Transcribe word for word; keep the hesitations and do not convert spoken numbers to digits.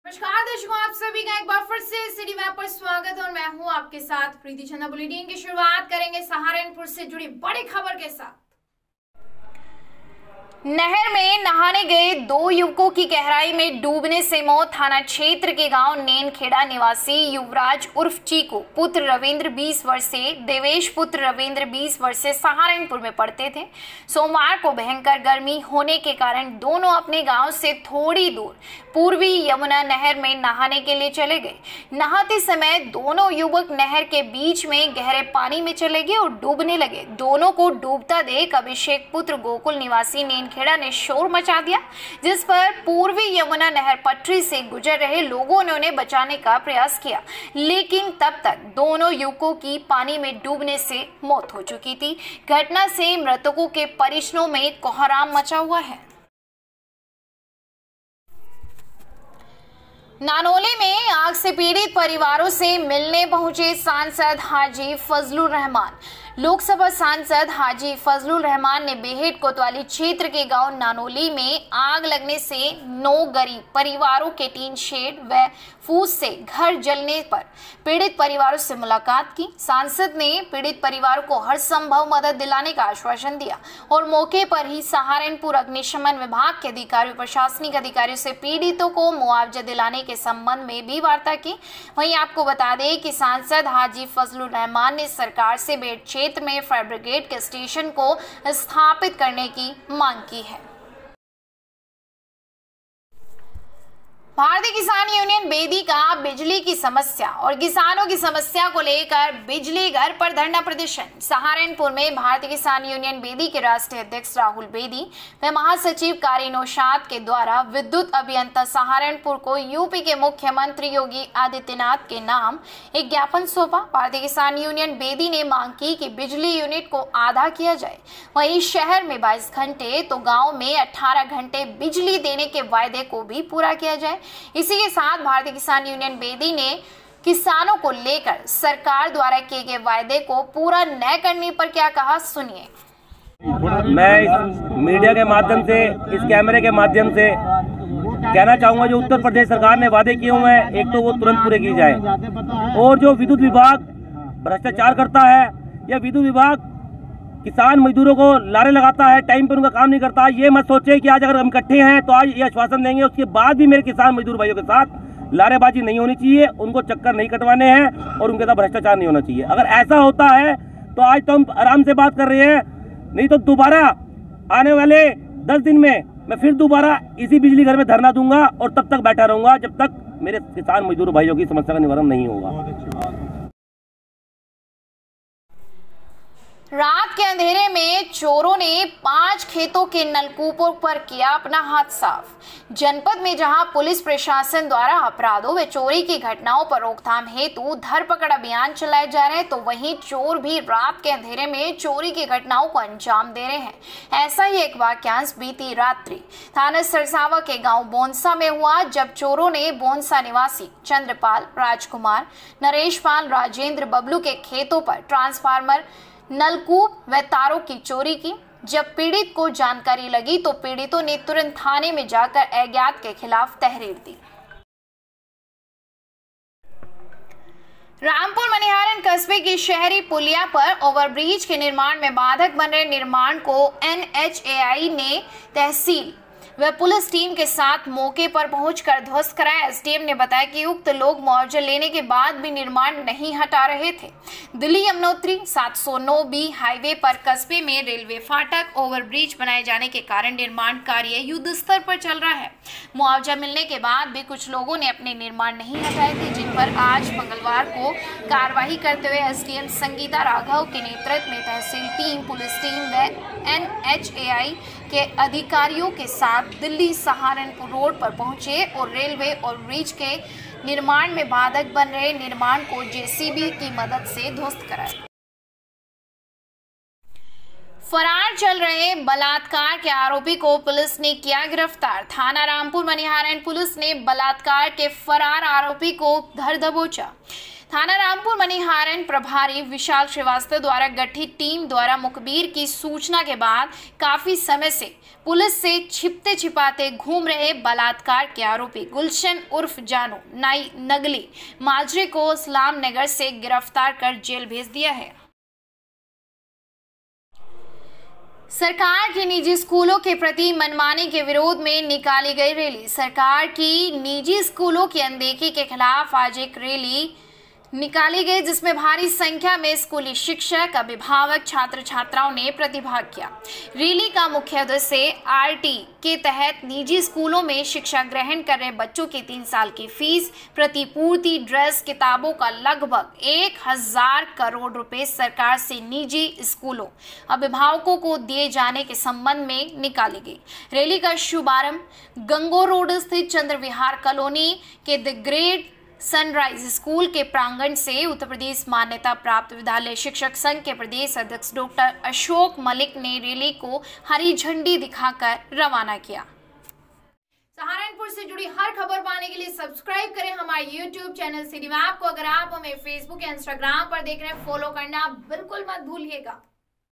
नमस्कार दर्शकों, आप सभी का एक बार फिर से सिटी मैप पर स्वागत और मैं हूं आपके साथ प्रीति चंदा। बुलेटिन की शुरुआत करेंगे सहारनपुर से जुड़ी बड़ी खबर के साथ। नहर में नहाने गए दो युवकों की गहराई में डूबने से मौत। थाना क्षेत्र के गांव नेनखेड़ा निवासी युवराज उर्फ चीकू पुत्र रविंद्र बीस वर्षीय, देवेश पुत्र रविंद्र बीस वर्षीय सहारनपुर में पढ़ते थे। सोमवार को भयंकर गर्मी होने के कारण दोनों अपने गांव से थोड़ी दूर पूर्वी यमुना नहर में नहाने के लिए चले गए। नहाते समय दोनों युवक नहर के बीच में गहरे पानी में चले गए और डूबने लगे। दोनों को डूबता देख अभिषेक पुत्र गोकुल निवासी नेनखेड़ा ने शोर मचा दिया, जिस पर पूर्वी यमुना नहर पटरी से गुजर रहे लोगों ने उन्हें बचाने का प्रयास किया, लेकिन तब तक दोनों युवकों की पानी में डूबने से मौत हो चुकी थी। घटना से मृतकों के परिजनों में कोहराम मचा हुआ है। नानोली में आग से पीड़ित परिवारों से मिलने पहुंचे सांसद हाजी फजलुर रहमान। लोकसभा सांसद हाजी फजलुर रहमान ने बेहेट कोतवाली क्षेत्र के गांव नानोली में आग लगने से नौ गरीब परिवारों के टीन शेड व फूस से घर जलने पर पीड़ित परिवारों से मुलाकात की। सांसद ने पीड़ित परिवारों को हर संभव मदद दिलाने का आश्वासन दिया और मौके पर ही सहारनपुर अग्निशमन विभाग के अधिकारियों प्रशासनिक अधिकारियों से पीड़ितों को मुआवजा दिलाने के संबंध में भी वार्ता की। वहीं आपको बता दें कि सांसद हाजी फजलुर रहमान ने सरकार से बेट क्षेत्र में फायर ब्रिगेड के स्टेशन को स्थापित करने की मांग की है। भारतीय किसान यूनियन बेदी का बिजली की समस्या और किसानों की समस्या को लेकर बिजली घर पर धरना प्रदर्शन। सहारनपुर में भारतीय किसान यूनियन बेदी के राष्ट्रीय अध्यक्ष राहुल बेदी व महासचिव कारी नौशाद के द्वारा विद्युत अभियंता सहारनपुर को यूपी के मुख्यमंत्री योगी आदित्यनाथ के नाम एक ज्ञापन सौंपा। भारतीय किसान यूनियन बेदी ने मांग की कि बिजली यूनिट को आधा किया जाए। वहीं शहर में बाईस घंटे तो गाँव में अठारह घंटे बिजली देने के वायदे को भी पूरा किया जाए। इसी के साथ भारतीय किसान यूनियन बेदी ने किसानों को लेकर सरकार द्वारा किए गए वायदे को पूरा न करने पर क्या कहा, सुनिए। मैं इस मीडिया के माध्यम से, इस कैमरे के माध्यम से कहना चाहूंगा, जो उत्तर प्रदेश सरकार ने वादे किए हुए हैं, एक तो वो तुरंत पूरे किए जाए। और जो विद्युत विभाग भ्रष्टाचार करता है, या विद्युत विभाग किसान मजदूरों को लारे लगाता है, टाइम पर उनका काम नहीं करता। ये मत सोचे कि आज अगर हम इकट्ठे हैं तो आज ये आश्वासन देंगे, उसके बाद भी मेरे किसान मजदूर भाइयों के साथ लारेबाजी नहीं होनी चाहिए, उनको चक्कर नहीं कटवाने हैं और उनके साथ भ्रष्टाचार नहीं होना चाहिए। अगर ऐसा होता है तो आज तो हम आराम से बात कर रहे हैं, नहीं तो दोबारा आने वाले दस दिन में मैं फिर दोबारा इसी बिजली घर में धरना दूंगा और तब तक बैठा रहूंगा जब तक मेरे किसान मजदूर भाइयों की समस्या का निवारण नहीं होगा। रात के अंधेरे में चोरों ने पांच खेतों के नलकूपों पर किया अपना हाथ साफ। जनपद में जहां पुलिस प्रशासन द्वारा अपराधों व चोरी की घटनाओं पर रोकथाम हेतु धरपकड़ अभियान चलाए जा रहे हैं, तो वहीं चोर भी रात के अंधेरे में चोरी की घटनाओं को अंजाम दे रहे हैं। ऐसा ही एक वाक्यांश बीती रात्रि थाना सरसावा के गांव बोनसा में हुआ, जब चोरों ने बोनसा निवासी चंद्रपाल, राजकुमार, नरेश पाल, राजेंद्र बबलू के खेतों पर ट्रांसफार्मर, नलकूप व तारों की चोरी की। जब पीड़ित को जानकारी लगी तो पीड़ितों ने तुरंत थाने में जाकर अज्ञात के खिलाफ तहरीर दी। रामपुर मनिहारन कस्बे की शहरी पुलिया पर ओवरब्रिज के निर्माण में बाधक बन रहे निर्माण को एन एच ए आई ने तहसील व पुलिस टीम के साथ मौके पर पहुंचकर ध्वस्त कराया। एस डी एम ने बताया कि उक्त लोग मुआवजा लेने के बाद भी निर्माण नहीं हटा रहे थे। दिल्ली यमुनोत्री सात सौ नौ बी हाईवे पर कस्बे में रेलवे फाटक ओवरब्रिज बनाए जाने के कारण निर्माण कार्य युद्ध स्तर पर चल रहा है। मुआवजा मिलने के बाद भी कुछ लोगों ने अपने निर्माण नहीं हटाए थे, जिन पर आज मंगलवार को कार्रवाई करते हुए S D M Sangeeta Raghav के नेतृत्व में तहसील टीम, पुलिस टीम व एन एच ए आई के अधिकारियों के साथ दिल्ली सहारनपुर रोड पर पहुंचे और रेलवे और ब्रिज के निर्माण में बाधक बन रहे निर्माण को जे सी बी की मदद से ध्वस्त कराया। फरार चल रहे बलात्कार के आरोपी को पुलिस ने किया गिरफ्तार। थाना रामपुर मनिहारन पुलिस ने बलात्कार के फरार आरोपी को धर दबोचा। थाना रामपुर मनिहारन प्रभारी विशाल श्रीवास्तव द्वारा गठित टीम द्वारा मुखबिर की सूचना के बाद काफी समय से पुलिस से छिपते छिपाते घूम रहे बलात्कार के आरोपी गुलशन उर्फ जानू नाई नगली माजरे को इस्लाम नगर से गिरफ्तार कर जेल भेज दिया है। सरकार की निजी स्कूलों के प्रति मनमानी के विरोध में निकाली गई रैली। सरकार की निजी स्कूलों की अनदेखी के खिलाफ आज एक रैली निकाली गई, जिसमें भारी संख्या में स्कूली शिक्षक, अभिभावक, छात्र छात्राओं ने प्रतिभाग किया। रैली का मुख्य उद्देश्य आरटी के तहत निजी स्कूलों में शिक्षा ग्रहण कर रहे बच्चों की तीन साल की फीस, प्रतिपूर्ति, ड्रेस, किताबों का लगभग एक हजार करोड़ रुपए सरकार से निजी स्कूलों अभिभावकों को दिए जाने के संबंध में निकाली गई। रैली का शुभारंभ गंगोर रोड स्थित चंद्र विहार कॉलोनी के द ग्रेट सनराइज स्कूल के प्रांगण से उत्तर प्रदेश मान्यता प्राप्त विद्यालय शिक्षक संघ के प्रदेश अध्यक्ष डॉक्टर अशोक मलिक ने रैली को हरी झंडी दिखाकर रवाना किया। सहारनपुर से जुड़ी हर खबर पाने के लिए सब्सक्राइब करें हमारे यूट्यूब चैनल सिटी मैप को। अगर आप हमें फेसबुक या इंस्टाग्राम पर देख रहे हैं, फॉलो करना बिल्कुल मत भूलिएगा।